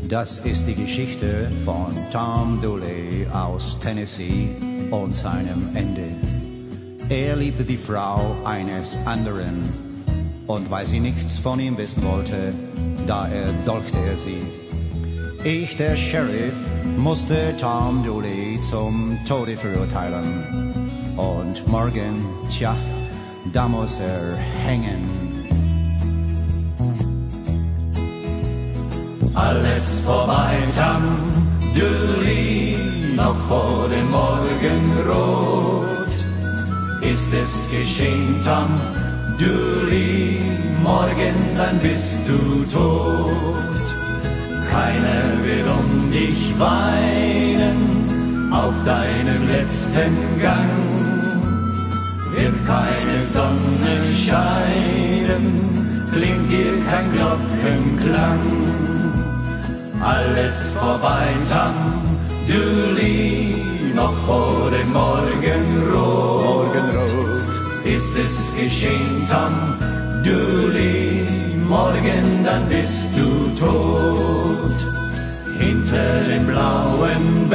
Das ist die Geschichte von Tom Dooley aus Tennessee und seinem Ende. Er liebte die Frau eines anderen, und weil sie nichts von ihm wissen wollte, da erdolchte er sie. Ich, der Sheriff, musste Tom Dooley zum Tode verurteilen. Und morgen, tja, da muss er hängen. Alles vorbei, Tom Dooley, noch vor dem Morgenrot ist es geschehen, Tom Dooley, morgen dann bist du tot. Keiner wird um dich weinen, auf deinem letzten Gang wird keine Sonne scheinen, klingt dir kein Glockenklang. Alles vorbei, Tom Dooley, noch vor dem Morgenrot ist es geschehen, Tom Dooley, morgen dann bist du tot. Hinter den blauen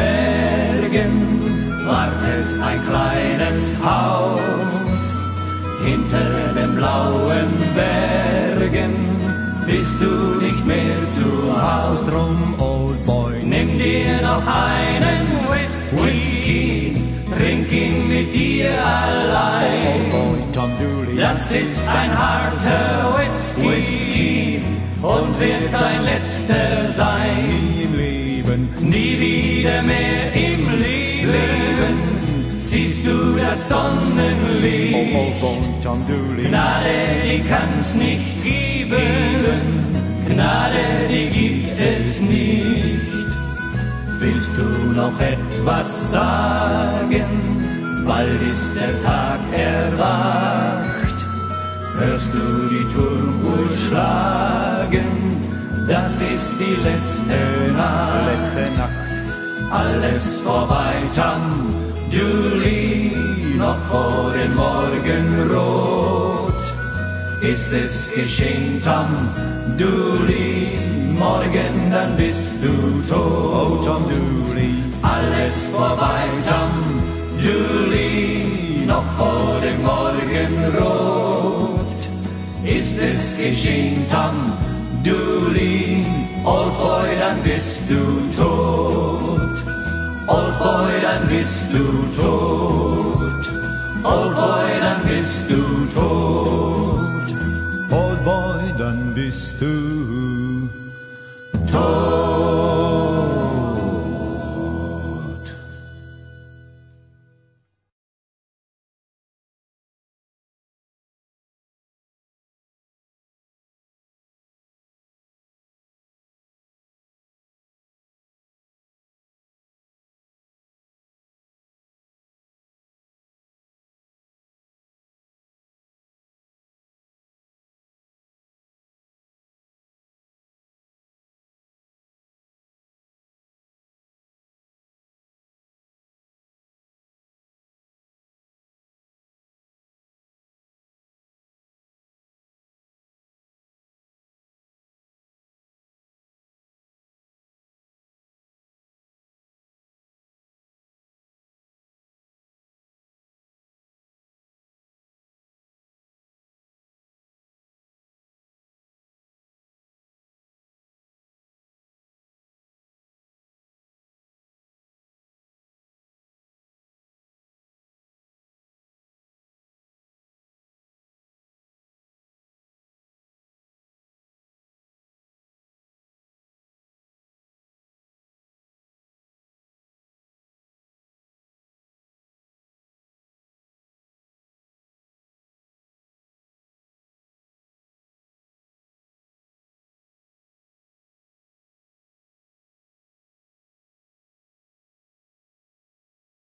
Bergen wartet ein kleines Haus. Hinter den blauen Bergen bist du nicht mehr zu Haus. Drum, Old Boy, Nimm dir noch einen Whisky, trink ihn mit dir allein. Old Boy, Tom Dooley, Das ist ein harter Whisky und wird dein letzter sein. nie im Leben, Nie wieder mehr im Leben siehst du das Sonnenlicht. Old Boy, Tom Dooley, Gnade, die kann's nicht geben, Gnade, die gibt es nicht. Willst du noch etwas sagen? Bald ist der Tag erwacht. Hörst du die Turmuhr schlagen? Das ist die letzte Nacht. letzte Nacht. Alles vorbei, Tom Dooley, noch vor dem Morgenrot ist es geschehen, Tom Dooley, morgen dann bist du tot. Oh, Tom Dooley, Alles vorbei, Tom Dooley, noch vor dem Morgenrot ist es geschehen, Tom Dooley, Old Boy, dann bist du tot. Old Boy, dann bist du tot. Old Boy, dann bist du tot. Old Boy, dann bist du Tot.